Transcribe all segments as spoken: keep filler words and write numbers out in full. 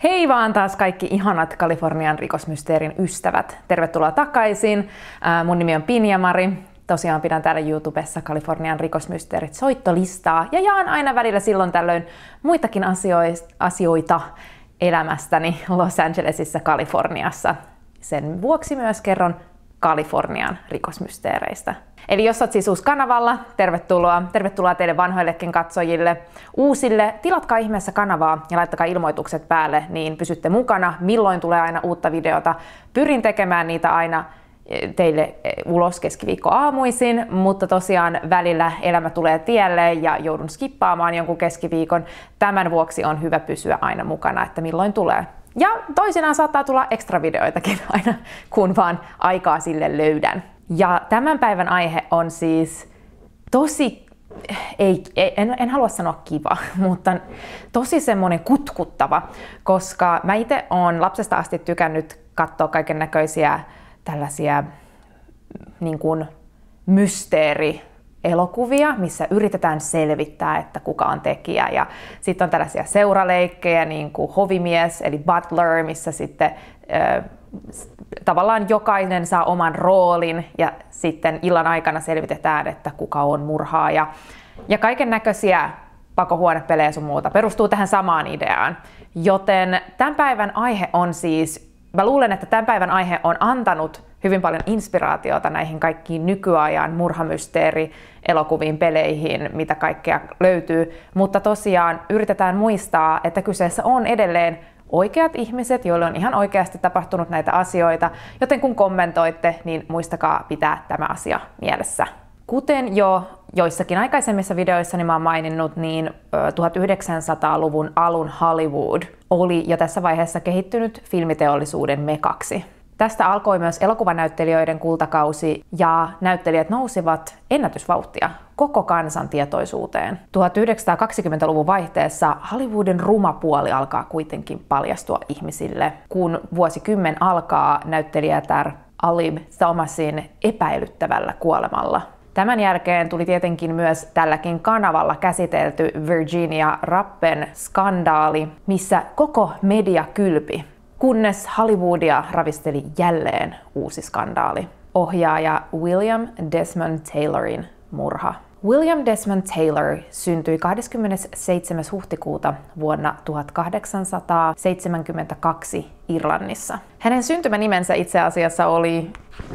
Hei vaan taas kaikki ihanat Kalifornian rikosmysteerin ystävät. Tervetuloa takaisin. Mun nimi on Pinja-Mari. Tosiaan pidän täällä YouTubessa Kalifornian rikosmysteerit soittolistaa ja jaan aina välillä silloin tällöin muitakin asioita elämästäni Los Angelesissa, Kaliforniassa. Sen vuoksi myös kerron Kalifornian rikosmysteereistä. Eli jos olet siis uusi kanavalla, tervetuloa. Tervetuloa teille vanhoillekin katsojille. Uusille, tilatkaa ihmeessä kanavaa ja laittakaa ilmoitukset päälle, niin pysytte mukana, milloin tulee aina uutta videota. Pyrin tekemään niitä aina teille ulos keskiviikkoaamuisin, mutta tosiaan välillä elämä tulee tielle ja joudun skippaamaan jonkun keskiviikon. Tämän vuoksi on hyvä pysyä aina mukana, että milloin tulee. Ja toisinaan saattaa tulla ekstra videoitakin aina, kun vaan aikaa sille löydän. Ja tämän päivän aihe on siis tosi, ei, en, en halua sanoa kiva, mutta tosi semmoinen kutkuttava, koska mä itse oon lapsesta asti tykännyt katsoa kaiken näköisiä tällaisia niin kuin mysteeri-elokuvia, missä yritetään selvittää, että kuka on tekijä. Ja sitten on tällaisia seuraleikkejä, niin kuin Hovimies eli Butler, missä sitten äh, tavallaan jokainen saa oman roolin ja sitten illan aikana selvitetään, että kuka on murhaaja. Ja kaiken näköisiä pakohuonepelejä sun muuta perustuu tähän samaan ideaan. Joten tämän päivän aihe on siis, mä luulen, että tämän päivän aihe on antanut hyvin paljon inspiraatiota näihin kaikkiin nykyajan murhamysteeri-elokuviin, peleihin, mitä kaikkea löytyy. Mutta tosiaan yritetään muistaa, että kyseessä on edelleen oikeat ihmiset, joille on ihan oikeasti tapahtunut näitä asioita, joten kun kommentoitte, niin muistakaa pitää tämä asia mielessä. Kuten jo joissakin aikaisemmissa videoissa niin mä oon maininnut, niin tuhatyhdeksänsataaluvun alun Hollywood oli jo tässä vaiheessa kehittynyt filmiteollisuuden mekaksi. Tästä alkoi myös elokuvanäyttelijöiden kultakausi ja näyttelijät nousivat ennätysvauhtia koko kansan tietoisuuteen. tuhatyhdeksänsataakaksikymmentäluvun vaihteessa Hollywoodin ruma puoli alkaa kuitenkin paljastua ihmisille, kun vuosikymmen alkaa näyttelijätär Alib Thomasin epäilyttävällä kuolemalla. Tämän jälkeen tuli tietenkin myös tälläkin kanavalla käsitelty Virginia Rappen skandaali, missä koko media kylpi, kunnes Hollywoodia ravisteli jälleen uusi skandaali. Ohjaaja William Desmond Taylorin murha. William Desmond Taylor syntyi kahdeskymmenesseitsemäs huhtikuuta vuonna tuhatkahdeksansataaseitsemänkymmentäkaksi Irlannissa. Hänen syntymänimensä itse asiassa oli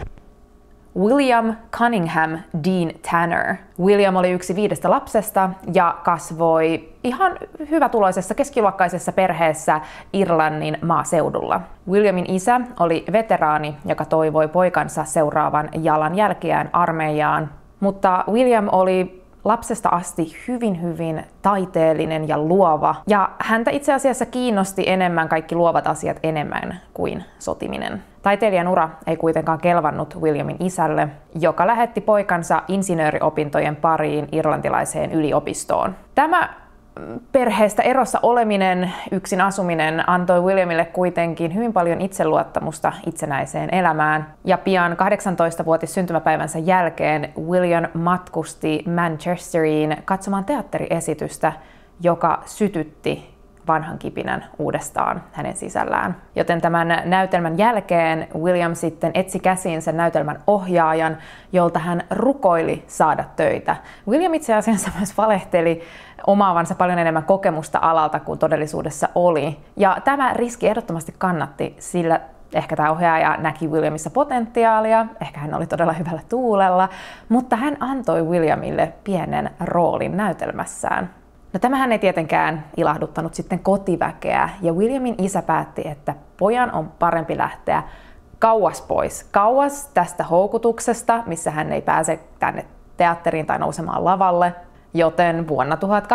William Cunningham Dean Tanner. William oli yksi viidestä lapsesta ja kasvoi ihan hyvätuloisessa keskiluokkaisessa perheessä Irlannin maaseudulla. Williamin isä oli veteraani, joka toivoi poikansa seuraavan jalanjälkeään armeijaan, mutta William oli lapsesta asti hyvin hyvin taiteellinen ja luova, ja häntä itse asiassa kiinnosti enemmän kaikki luovat asiat enemmän kuin sotiminen. Taiteilijan ura ei kuitenkaan kelvannut Williamin isälle, joka lähetti poikansa insinööriopintojen pariin irlantilaiseen yliopistoon. Tämä perheestä erossa oleminen, yksin asuminen antoi Williamille kuitenkin hyvin paljon itseluottamusta itsenäiseen elämään. Ja pian kahdeksantoistavuotis syntymäpäivänsä jälkeen William matkusti Manchesteriin katsomaan teatteriesitystä, joka sytytti vanhan kipinän uudestaan hänen sisällään. Joten tämän näytelmän jälkeen William sitten etsi käsiin sen näytelmän ohjaajan, jolta hän rukoili saada töitä. William itse asiassa myös valehteli omaavansa paljon enemmän kokemusta alalta kuin todellisuudessa oli. Ja tämä riski ehdottomasti kannatti, sillä ehkä tämä ohjaaja näki Williamissa potentiaalia, ehkä hän oli todella hyvällä tuulella, mutta hän antoi Williamille pienen roolin näytelmässään. No tämähän ei tietenkään ilahduttanut sitten kotiväkeä, ja Williamin isä päätti, että pojan on parempi lähteä kauas pois, kauas tästä houkutuksesta, missä hän ei pääse tänne teatteriin tai nousemaan lavalle. Joten vuonna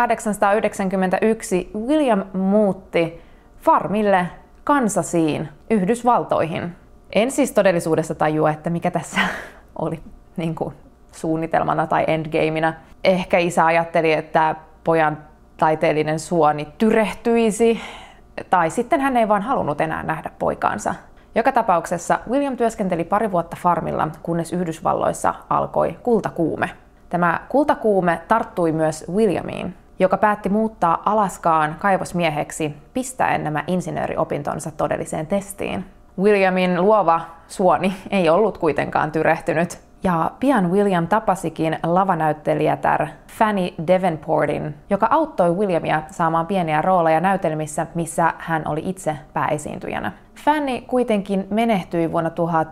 tuhatkahdeksansataayhdeksänkymmentäyksi William muutti farmille Kansasiin, Yhdysvaltoihin. En siis todellisuudessa tajua, että mikä tässä oli niin kuin suunnitelmana tai endgameina. Ehkä isä ajatteli, että pojan taiteellinen suoni tyrehtyisi, tai sitten hän ei vaan halunnut enää nähdä poikaansa. Joka tapauksessa William työskenteli pari vuotta farmilla, kunnes Yhdysvalloissa alkoi kultakuume. Tämä kultakuume tarttui myös Williamiin. joka päätti muuttaa Alaskaan kaivosmieheksi pistäen nämä insinööriopintonsa todelliseen testiin. Williamin luova suoni ei ollut kuitenkaan tyrehtynyt, ja pian William tapasikin lavanäyttelijätär Fanny Davenportin, joka auttoi Williamia saamaan pieniä rooleja näytelmissä, missä hän oli itse pääesiintyjänä. Fanny kuitenkin menehtyi vuonna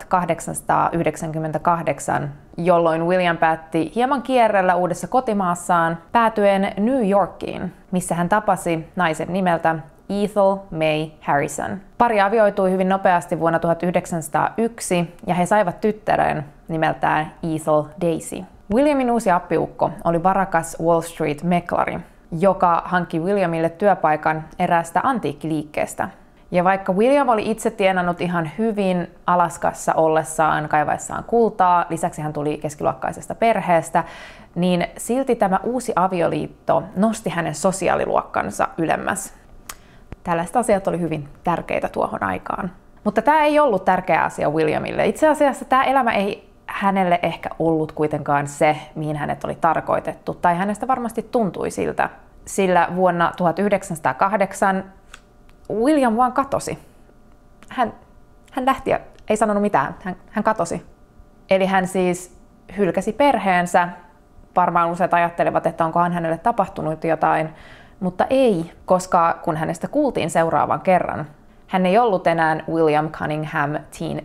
tuhatkahdeksansataayhdeksänkymmentäkahdeksan, jolloin William päätti hieman kierrellä uudessa kotimaassaan päätyen New Yorkiin, missä hän tapasi naisen nimeltä Ethel May Harrison. Pari avioitui hyvin nopeasti vuonna tuhatyhdeksänsataayksi ja he saivat tyttären nimeltään Ethel Daisy. Williamin uusi appiukko oli varakas Wall Street-meklari, joka hankki Williamille työpaikan eräästä antiikkiliikkeestä. Ja vaikka William oli itse tienannut ihan hyvin Alaskassa ollessaan kaivaessaan kultaa, lisäksi hän tuli keskiluokkaisesta perheestä, niin silti tämä uusi avioliitto nosti hänen sosiaaliluokkansa ylemmäs. Tällaiset asiat oli hyvin tärkeitä tuohon aikaan. Mutta tämä ei ollut tärkeä asia Williamille. Itse asiassa tämä elämä ei hänelle ehkä ollut kuitenkaan se, mihin hänet oli tarkoitettu, tai hänestä varmasti tuntui siltä. Sillä vuonna tuhatyhdeksänsataakahdeksan William vaan katosi. Hän, hän lähti ja ei sanonut mitään. Hän, hän katosi. Eli hän siis hylkäsi perheensä. Varmaan useat ajattelevat, että onkohan hänelle tapahtunut jotain, mutta ei, koska kun hänestä kuultiin seuraavan kerran, hän ei ollut enää William Cunningham Teen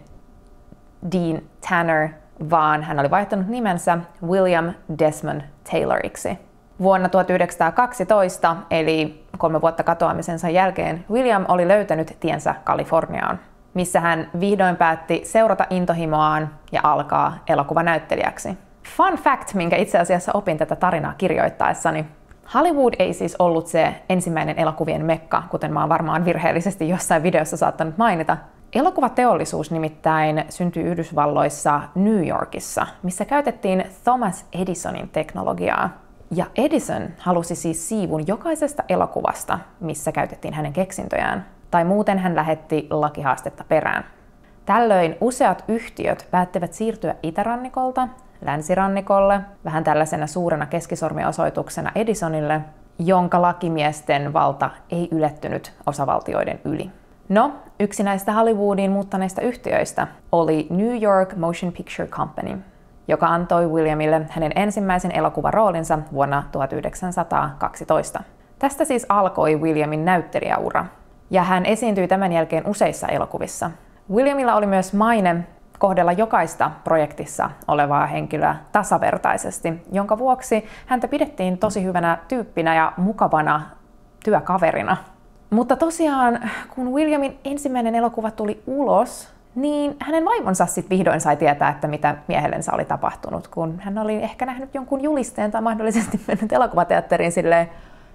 Dean Tanner, vaan hän oli vaihtanut nimensä William Desmond Tayloriksi. Vuonna tuhatyhdeksänsataakaksitoista, eli kolme vuotta katoamisensa jälkeen, William oli löytänyt tiensä Kaliforniaan, missä hän vihdoin päätti seurata intohimoaan ja alkaa elokuvanäyttelijäksi. Fun fact, minkä itse asiassa opin tätä tarinaa kirjoittaessani. Hollywood ei siis ollut se ensimmäinen elokuvien mekka, kuten mä oon varmaan virheellisesti jossain videossa saattanut mainita. Elokuvateollisuus nimittäin syntyi Yhdysvalloissa New Yorkissa, missä käytettiin Thomas Edisonin teknologiaa. Ja Edison halusi siis siivun jokaisesta elokuvasta, missä käytettiin hänen keksintöjään, tai muuten hän lähetti lakihaastetta perään. Tällöin useat yhtiöt päättivät siirtyä itärannikolta länsirannikolle, vähän tällaisena suurena keskisormiosoituksena Edisonille, jonka lakimiesten valta ei ylettynyt osavaltioiden yli. No, yksi näistä Hollywoodiin muuttaneista yhtiöistä oli New York Motion Picture Company, joka antoi Williamille hänen ensimmäisen elokuvaroolinsa vuonna tuhatyhdeksänsataakaksitoista. Tästä siis alkoi Williamin näyttelijäura, ja hän esiintyi tämän jälkeen useissa elokuvissa. Williamilla oli myös maine kohdella jokaista projektissa olevaa henkilöä tasavertaisesti, jonka vuoksi häntä pidettiin tosi hyvänä tyyppinä ja mukavana työkaverina. Mutta tosiaan, kun Williamin ensimmäinen elokuva tuli ulos, niin hänen vaimonsa sitten vihdoin sai tietää, että mitä miehellensä oli tapahtunut, kun hän oli ehkä nähnyt jonkun julisteen tai mahdollisesti mennyt elokuvateatteriin silleen,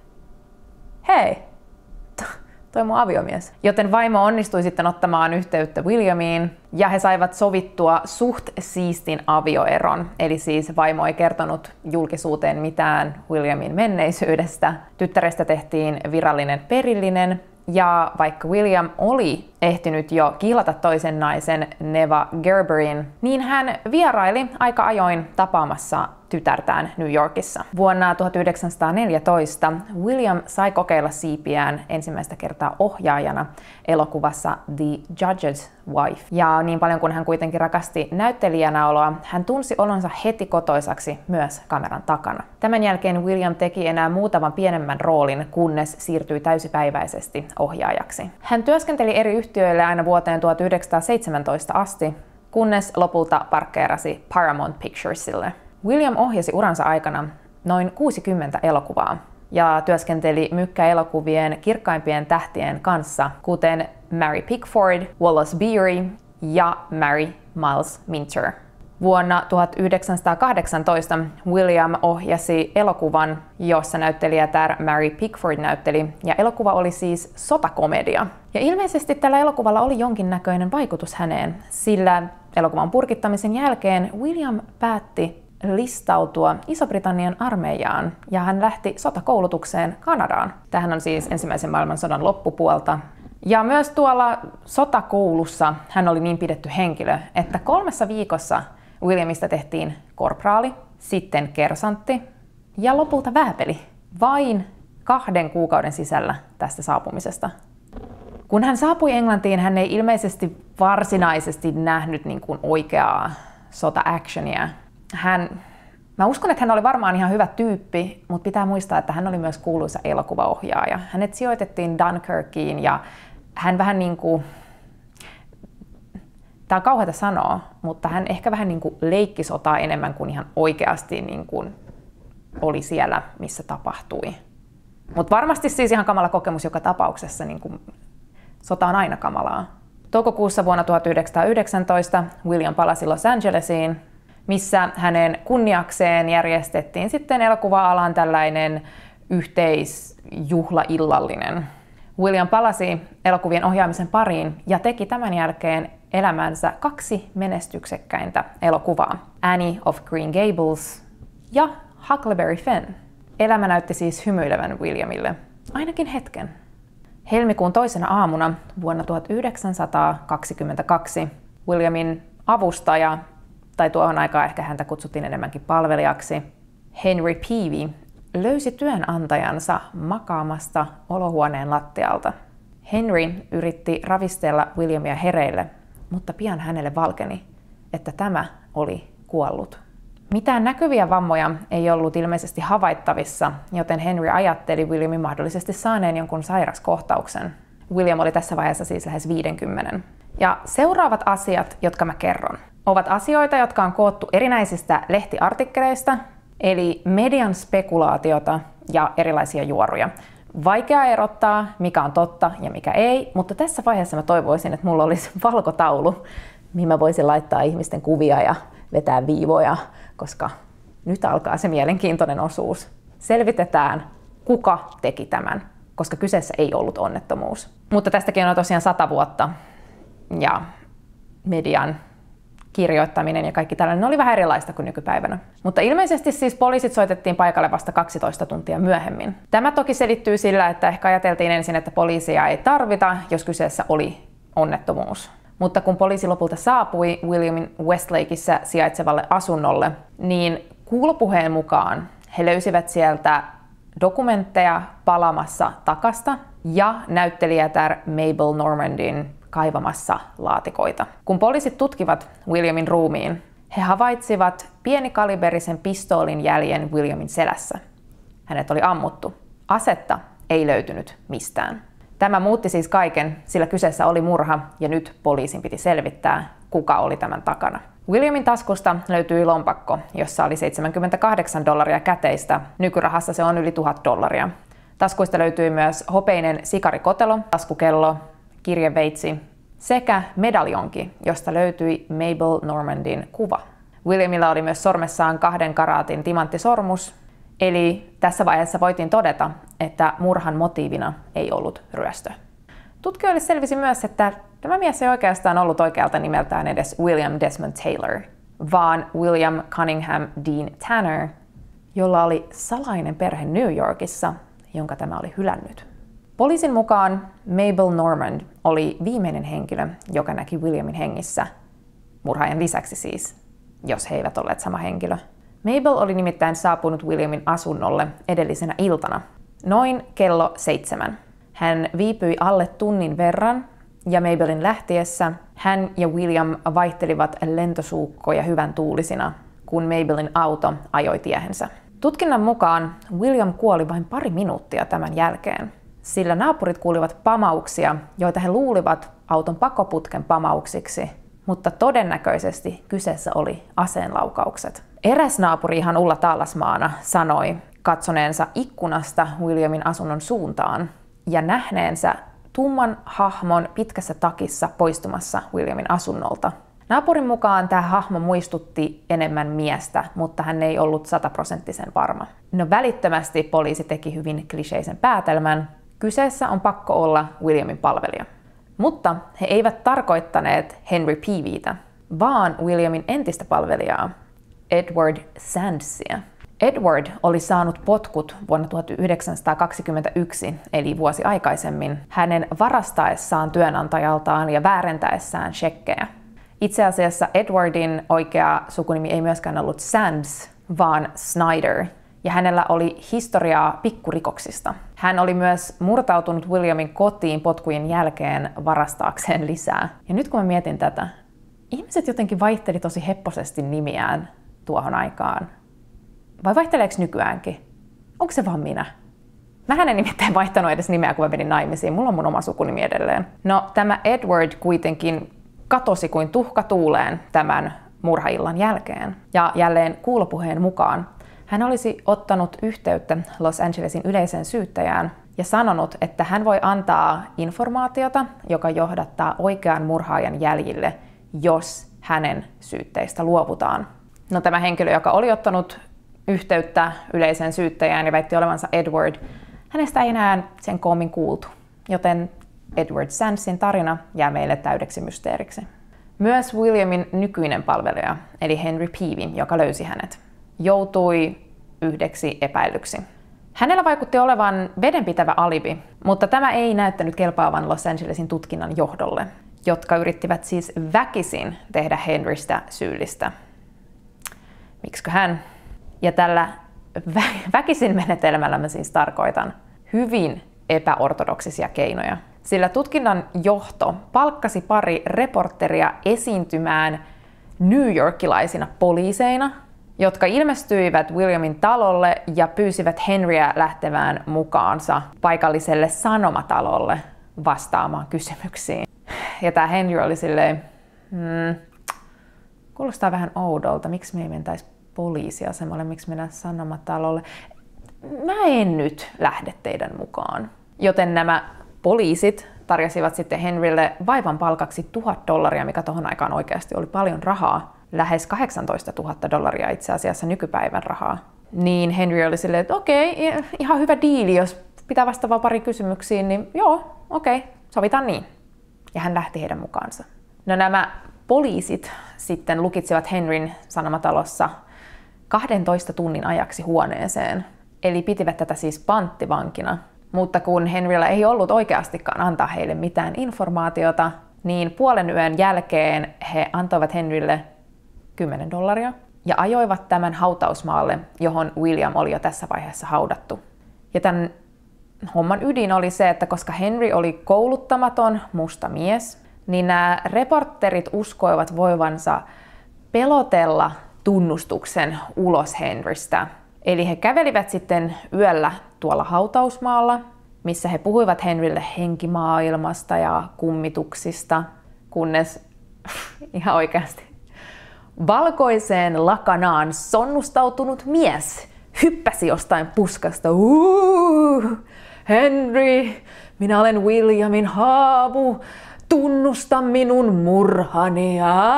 hei, toi mun aviomies. Joten vaimo onnistui sitten ottamaan yhteyttä Williamiin ja he saivat sovittua suht siistin avioeron. Eli siis vaimo ei kertonut julkisuuteen mitään Williamin menneisyydestä. Tyttärestä tehtiin virallinen perillinen ja vaikka William oli ehtinyt jo kihlata toisen naisen Neva Gerberin, niin hän vieraili aika ajoin tapaamassa tytärtään New Yorkissa. Vuonna tuhatyhdeksänsataaneljätoista William sai kokeilla siipiään ensimmäistä kertaa ohjaajana elokuvassa The Judge's Wife. Ja niin paljon kuin hän kuitenkin rakasti näyttelijänä oloa, hän tunsi olonsa heti kotoisaksi myös kameran takana. Tämän jälkeen William teki enää muutaman pienemmän roolin, kunnes siirtyi täysipäiväisesti ohjaajaksi. Hän työskenteli eri yhtiöille aina vuoteen tuhatyhdeksänsataaseitsemäntoista asti, kunnes lopulta parkkeerasi Paramount Picturesille. William ohjasi uransa aikana noin kuusikymmentä elokuvaa ja työskenteli mykkäelokuvien kirkkaimpien tähtien kanssa, kuten Mary Pickford, Wallace Beery ja Mary Miles Minter. Vuonna tuhatyhdeksänsataakahdeksantoista William ohjasi elokuvan, jossa näyttelijätär Mary Pickford näytteli, ja elokuva oli siis sotakomedia. Ja ilmeisesti tällä elokuvalla oli jonkinnäköinen vaikutus häneen, sillä elokuvan purkittamisen jälkeen William päätti listautua Iso-Britannian armeijaan ja hän lähti sotakoulutukseen Kanadaan. Tämähän on siis ensimmäisen maailmansodan loppupuolta. Ja myös tuolla sotakoulussa hän oli niin pidetty henkilö, että kolmessa viikossa Williamista tehtiin korpraali, sitten kersantti ja lopulta vääpeli. Vain kahden kuukauden sisällä tästä saapumisesta. Kun hän saapui Englantiin, hän ei ilmeisesti varsinaisesti nähnyt niin kuin oikeaa sota-actionia. Hän, mä uskon, että hän oli varmaan ihan hyvä tyyppi, mutta pitää muistaa, että hän oli myös kuuluisa elokuvaohjaaja. Hänet sijoitettiin Dunkirkiin ja hän vähän niin kuin, tää on kauheata sanoa, mutta hän ehkä vähän niin kuin leikki sotaa enemmän kuin ihan oikeasti niin kuin oli siellä, missä tapahtui. Mutta varmasti siis ihan kamala kokemus joka tapauksessa, niin kuin sota on aina kamalaa. Toukokuussa vuonna tuhatyhdeksänsataayhdeksäntoista William palasi Los Angelesiin, missä hänen kunniakseen järjestettiin sitten elokuva-alan tällainen yhteisjuhlaillallinen. William palasi elokuvien ohjaamisen pariin ja teki tämän jälkeen elämänsä kaksi menestyksekkäintä elokuvaa, Annie of Green Gables ja Huckleberry Finn. Elämä näytti siis hymyilevän Williamille, ainakin hetken. Helmikuun toisena aamuna vuonna tuhatyhdeksänsataakaksikymmentäkaksi Williamin avustaja, tai tuohon aikaan ehkä häntä kutsuttiin enemmänkin palvelijaksi, Henry Peavy, löysi työnantajansa makaamasta olohuoneen lattialta. Henry yritti ravistella Williamia hereille, mutta pian hänelle valkeni, että tämä oli kuollut. Mitään näkyviä vammoja ei ollut ilmeisesti havaittavissa, joten Henry ajatteli Williamin mahdollisesti saaneen jonkun sairaskohtauksen. William oli tässä vaiheessa siis lähes viisikymmentä. Ja seuraavat asiat, jotka mä kerron, ovat asioita, jotka on koottu erinäisistä lehtiartikkeleista, eli median spekulaatiota ja erilaisia juoruja. Vaikea erottaa, mikä on totta ja mikä ei, mutta tässä vaiheessa mä toivoisin, että mulla olisi valkotaulu, mihin mä voisin laittaa ihmisten kuvia ja vetää viivoja, koska nyt alkaa se mielenkiintoinen osuus. Selvitetään, kuka teki tämän, koska kyseessä ei ollut onnettomuus. Mutta tästäkin on tosiaan sata vuotta ja median kirjoittaminen ja kaikki tällainen oli vähän erilaista kuin nykypäivänä. Mutta ilmeisesti siis poliisit soitettiin paikalle vasta kaksitoista tuntia myöhemmin. Tämä toki selittyy sillä, että ehkä ajateltiin ensin, että poliisia ei tarvita, jos kyseessä oli onnettomuus. Mutta kun poliisi lopulta saapui Williamin Westlakeissa sijaitsevalle asunnolle, niin kuulopuheen mukaan he löysivät sieltä dokumentteja palamassa takasta ja näyttelijätär Mabel Normandin kaivamassa laatikoita. Kun poliisit tutkivat Williamin ruumiin, he havaitsivat pienikaliberisen pistoolin jäljen Williamin selässä. Hänet oli ammuttu. Asetta ei löytynyt mistään. Tämä muutti siis kaiken, sillä kyseessä oli murha ja nyt poliisin piti selvittää, kuka oli tämän takana. Williamin taskusta löytyi lompakko, jossa oli seitsemänkymmentäkahdeksan dollaria käteistä. Nykyrahassa se on yli tuhat dollaria. Taskuista löytyi myös hopeinen sikarikotelo, taskukello, kirjeveitsi sekä medaljonki, josta löytyi Mabel Normandin kuva. Williamilla oli myös sormessaan kahden karaatin timanttisormus, eli tässä vaiheessa voitiin todeta, että murhan motiivina ei ollut ryöstö. Tutkijoille selvisi myös, että tämä mies ei oikeastaan ollut oikealta nimeltään edes William Desmond Taylor, vaan William Cunningham Dean Tanner, jolla oli salainen perhe New Yorkissa, jonka tämä oli hylännyt. Poliisin mukaan Mabel Normand oli viimeinen henkilö, joka näki Williamin hengissä, murhaajan lisäksi siis, jos he eivät olleet sama henkilö. Mabel oli nimittäin saapunut Williamin asunnolle edellisenä iltana, noin kello seitsemän. Hän viipyi alle tunnin verran ja Mabelin lähtiessä hän ja William vaihtelivat lentosuukkoja hyvän tuulisina, kun Mabelin auto ajoi tiehensä. Tutkinnan mukaan William kuoli vain pari minuuttia tämän jälkeen, sillä naapurit kuulivat pamauksia, joita he luulivat auton pakoputken pamauksiksi, mutta todennäköisesti kyseessä oli aseenlaukaukset. Eräs naapuri ihan Ulla Taalasmaana sanoi katsoneensa ikkunasta Williamin asunnon suuntaan ja nähneensä tumman hahmon pitkässä takissa poistumassa Williamin asunnolta. Naapurin mukaan tämä hahmo muistutti enemmän miestä, mutta hän ei ollut sataprosenttisen varma. No välittömästi poliisi teki hyvin kliseisen päätelmän. Kyseessä on pakko olla Williamin palvelija. Mutta he eivät tarkoittaneet Henry Peavytä, vaan Williamin entistä palvelijaa, Edward Sandsia. Edward oli saanut potkut vuonna tuhatyhdeksänsataakaksikymmentäyksi, eli vuosi aikaisemmin, hänen varastaessaan työnantajaltaan ja väärentäessään shekkejä. Itse asiassa Edwardin oikea sukunimi ei myöskään ollut Sands, vaan Snyder, ja hänellä oli historiaa pikkurikoksista. Hän oli myös murtautunut Williamin kotiin potkujen jälkeen varastaakseen lisää. Ja nyt kun mä mietin tätä, ihmiset jotenkin vaihteli tosi hepposesti nimiään tuohon aikaan. Vai vaihteleeko nykyäänkin? Onko se vaan minä? Mähän en nimittäin vaihtanut edes nimeä, kun mä menin naimisiin. Mulla on mun oma sukunimi edelleen. No, tämä Edward kuitenkin katosi kuin tuhka tuuleen tämän murhaillan jälkeen. Ja jälleen kuulopuheen mukaan hän olisi ottanut yhteyttä Los Angelesin yleiseen syyttäjään ja sanonut, että hän voi antaa informaatiota, joka johdattaa oikean murhaajan jäljille, jos hänen syytteistä luovutaan. No, tämä henkilö, joka oli ottanut yhteyttä yleiseen syyttäjään ja väitti olevansa Edward, hänestä ei enää sen koommin kuultu, joten Edward Sandsin tarina jää meille täydeksi mysteeriksi. Myös Williamin nykyinen palvelija, eli Henry Peavin, joka löysi hänet, joutui yhdeksi epäilyksi. Hänellä vaikutti olevan vedenpitävä alibi, mutta tämä ei näyttänyt kelpaavan Los Angelesin tutkinnan johdolle, jotka yrittivät siis väkisin tehdä Henrystä syyllistä. Miksikö hän? Ja tällä vä- väkisin menetelmällä mä siis tarkoitan hyvin epäortodoksisia keinoja. Sillä tutkinnan johto palkkasi pari reporteria esiintymään newyorkilaisina poliiseina, jotka ilmestyivät Williamin talolle ja pyysivät Henryä lähtevään mukaansa paikalliselle sanomatalolle vastaamaan kysymyksiin. Ja tää Henry oli silleen, hmm, kuulostaa vähän oudolta, miksi me ei mentäisi poliisiasemalle, miksi mennään sanomatalolle. Mä en nyt lähde teidän mukaan. Joten nämä poliisit tarjosivat sitten Henrylle vaivan palkaksi tuhat dollaria, mikä tohon aikaan oikeasti oli paljon rahaa. Lähes kahdeksantoista tuhatta dollaria itse asiassa nykypäivän rahaa. Niin Henry oli silleen, että okei, ihan hyvä diili, jos pitää vastata pari kysymyksiin, niin joo, okei, sovitaan niin. Ja hän lähti heidän mukaansa. No, nämä poliisit sitten lukitsivat Henryn sanomatalossa kahdentoista tunnin ajaksi huoneeseen. Eli pitivät tätä siis panttivankina. Mutta kun Henryllä ei ollut oikeastikaan antaa heille mitään informaatiota, niin puolen yön jälkeen he antoivat Henrylle kymmenen dollaria ja ajoivat tämän hautausmaalle, johon William oli jo tässä vaiheessa haudattu. Ja tämän homman ydin oli se, että koska Henry oli kouluttamaton musta mies, niin nämä reporterit uskoivat voivansa pelotella tunnustuksen ulos Henrystä. Eli he kävelivät sitten yöllä tuolla hautausmaalla, missä he puhuivat Henrylle henkimaailmasta ja kummituksista, kunnes ihan oikeasti valkoiseen lakanaan sonnustautunut mies hyppäsi jostain puskasta. Uuu, Henry, minä olen Williamin haavu, tunnusta minun murhani.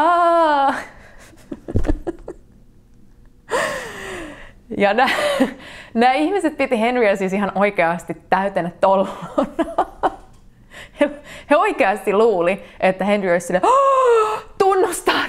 Ja nämä, nämä ihmiset piti Henryä siis ihan oikeasti täytenä tollona. He, he oikeasti luuli, että Henry olisi silleen, tunnustan!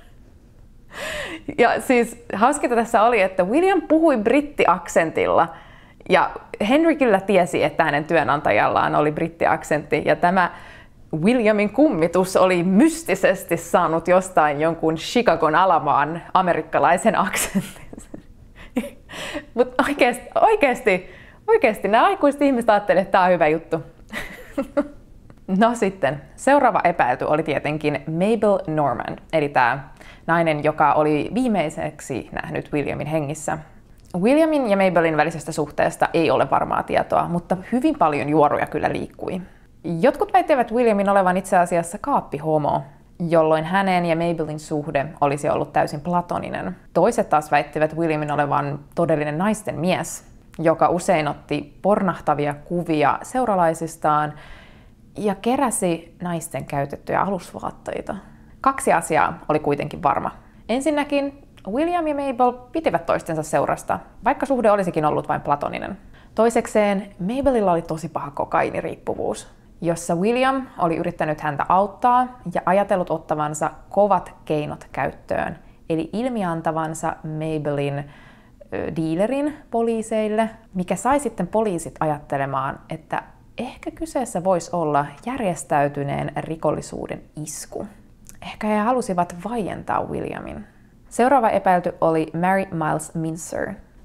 Ja siis hauskinta tässä oli, että William puhui brittiaksentilla. Ja Henry kyllä tiesi, että hänen työnantajallaan oli brittiaksentti. Ja tämä Williamin kummitus oli mystisesti saanut jostain jonkun Chicagon alamaan amerikkalaisen aksentin. Mutta oikeasti, oikeasti, oikeasti nämä aikuiset ihmiset ajattelivat, että tämä on hyvä juttu. No sitten, seuraava epäilty oli tietenkin Mabel Normand, eli tämä nainen, joka oli viimeiseksi nähnyt Williamin hengissä. Williamin ja Mabelin välisestä suhteesta ei ole varmaa tietoa, mutta hyvin paljon juoruja kyllä liikkui. Jotkut väittivät Williamin olevan itse asiassa kaappihomo, jolloin hänen ja Mabelin suhde olisi ollut täysin platoninen. Toiset taas väittivät Williamin olevan todellinen naisten mies, joka usein otti pornahtavia kuvia seuralaisistaan ja keräsi naisten käytettyjä alusvaatteita. Kaksi asiaa oli kuitenkin varma. Ensinnäkin William ja Mabel pitivät toistensa seurasta, vaikka suhde olisikin ollut vain platoninen. Toisekseen Mabelilla oli tosi paha kokainiriippuvuus, jossa William oli yrittänyt häntä auttaa ja ajatellut ottavansa kovat keinot käyttöön, eli ilmiantavansa Mabelin dealerin poliiseille, mikä sai sitten poliisit ajattelemaan, että ehkä kyseessä voisi olla järjestäytyneen rikollisuuden isku. Ehkä he halusivat vaientaa Williamin. Seuraava epäilty oli Mary Miles Mincer.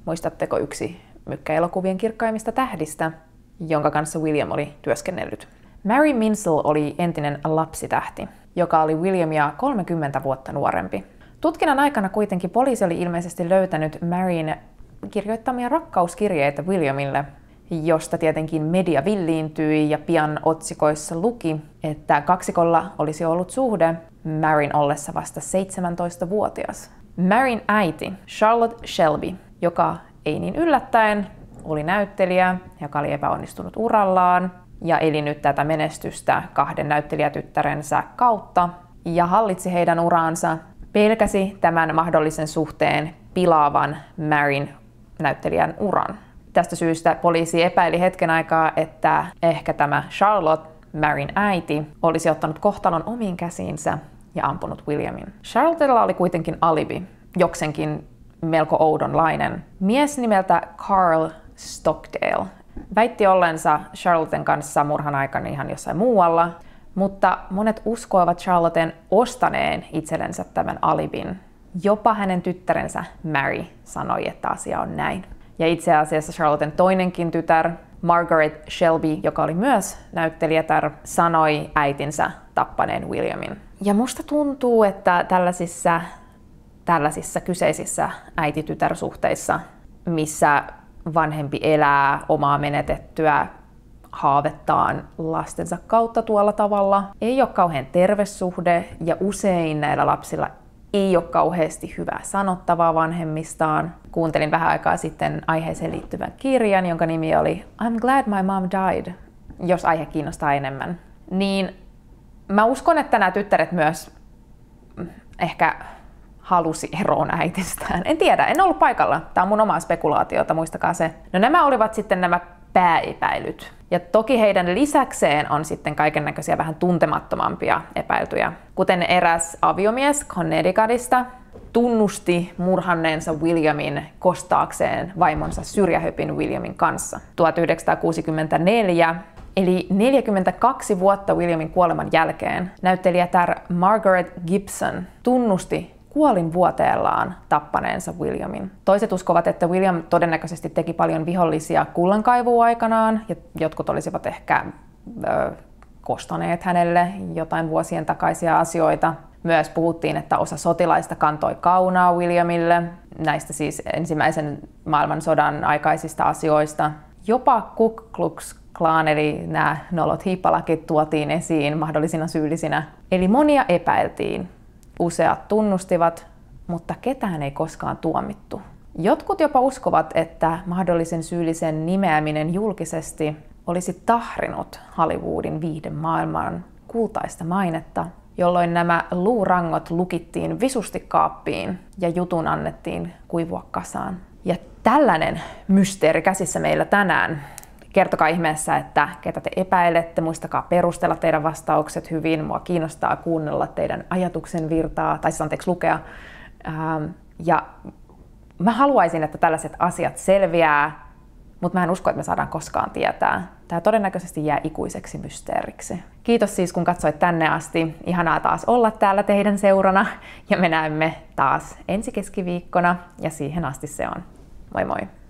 Muistatteko yksi mykkäelokuvien kirkkaimmista tähdistä, jonka kanssa William oli työskennellyt? Mary Minsell oli entinen lapsitähti, joka oli Williamia kolmekymmentä vuotta nuorempi. Tutkinnan aikana kuitenkin poliisi oli ilmeisesti löytänyt Maryn kirjoittamia rakkauskirjeitä Williamille, josta tietenkin media villiintyi ja pian otsikoissa luki, että kaksikolla olisi ollut suhde Maryn ollessa vasta seitsemäntoistavuotias. Maryn äiti Charlotte Shelby, joka ei niin yllättäen oli näyttelijä, joka oli epäonnistunut urallaan ja eli nyt tätä menestystä kahden näyttelijätyttärensä kautta ja hallitsi heidän uraansa, pelkäsi tämän mahdollisen suhteen pilaavan Maryn näyttelijän uran. Tästä syystä poliisi epäili hetken aikaa, että ehkä tämä Charlotte, Maryn äiti, olisi ottanut kohtalon omiin käsiinsä ja ampunut Williamin. Charlottella oli kuitenkin alibi, joksenkin melko oudonlainen. Mies nimeltä Carl Stockdale väitti ollensa Charlotten kanssa murhan aikana ihan jossain muualla, mutta monet uskoivat Charlotten ostaneen itsellensä tämän alibin. Jopa hänen tyttärensä Mary sanoi, että asia on näin. Ja itse asiassa Charlotten toinenkin tytär, Margaret Shelby, joka oli myös näyttelijätär, sanoi äitinsä tappaneen Williamin. Ja musta tuntuu, että tällaisissa, tällaisissa kyseisissä äiti-tytär-suhteissa, missä vanhempi elää omaa menetettyä haavettaan lastensa kautta tuolla tavalla, ei ole kauhean terve suhde ja usein näillä lapsilla ei ole kauheasti hyvää sanottavaa vanhemmistaan. Kuuntelin vähän aikaa sitten aiheeseen liittyvän kirjan, jonka nimi oli I'm Glad My Mom Died, jos aihe kiinnostaa enemmän. Niin mä uskon, että nämä tyttäret myös ehkä halusi eroon äitistään. En tiedä, en ollut paikalla. Tämä on mun omaa spekulaatiota, muistakaa se. No nämä olivat sitten nämä pääepäilyt. Ja toki heidän lisäkseen on sitten kaikennäköisiä vähän tuntemattomampia epäiltyjä. Kuten eräs aviomies Connecticutista tunnusti murhanneensa Williamin kostaakseen vaimonsa syrjähypin Williamin kanssa. tuhatyhdeksänsataakuusikymmentäneljä, eli neljäkymmentäkaksi vuotta Williamin kuoleman jälkeen, näyttelijätär Margaret Gibson tunnusti kuolinvuoteellaan tappaneensa Williamin. Toiset uskovat, että William todennäköisesti teki paljon vihollisia kullankaivua aikanaan, ja jotkut olisivat ehkä ö, kostaneet hänelle jotain vuosien takaisia asioita. Myös puhuttiin, että osa sotilaista kantoi kaunaa Williamille, näistä siis ensimmäisen maailmansodan aikaisista asioista. Jopa Ku Klux Klan, eli nämä nolot hiippalakit, tuotiin esiin mahdollisina syyllisinä. Eli monia epäiltiin. Useat tunnustivat, mutta ketään ei koskaan tuomittu. Jotkut jopa uskovat, että mahdollisen syyllisen nimeäminen julkisesti olisi tahrinut Hollywoodin viihdemaailman kultaista mainetta, jolloin nämä luurangot lukittiin visusti kaappiin ja jutun annettiin kuivua kasaan. Ja tällainen mysteeri käsissä meillä tänään. Kertokaa ihmeessä, että ketä te epäilette, muistakaa perustella teidän vastaukset hyvin. Mua kiinnostaa kuunnella teidän ajatuksen virtaa, tai siis anteeksi lukea. Ja mä haluaisin, että tällaiset asiat selviää, mutta mä en usko, että me saadaan koskaan tietää. Tämä todennäköisesti jää ikuiseksi mysteeriksi. Kiitos siis, kun katsoit tänne asti. Ihanaa taas olla täällä teidän seurana, ja me näemme taas ensi keskiviikkona, ja siihen asti se on. Moi moi!